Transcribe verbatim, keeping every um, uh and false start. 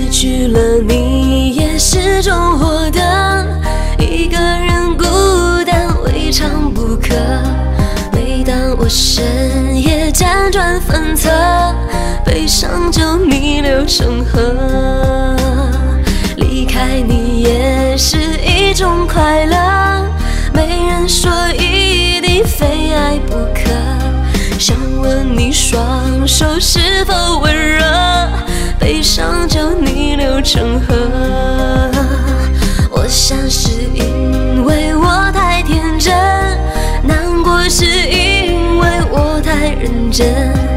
失去了你，也始终活得一个人孤单，未尝不可。每当我深夜辗转反侧，悲伤就逆流成河。离开你也是一种快乐，没人说一定非爱不可。想问你双手是否温热，悲伤就逆流成河。我想是因为我太天真，难过是因为我太认真。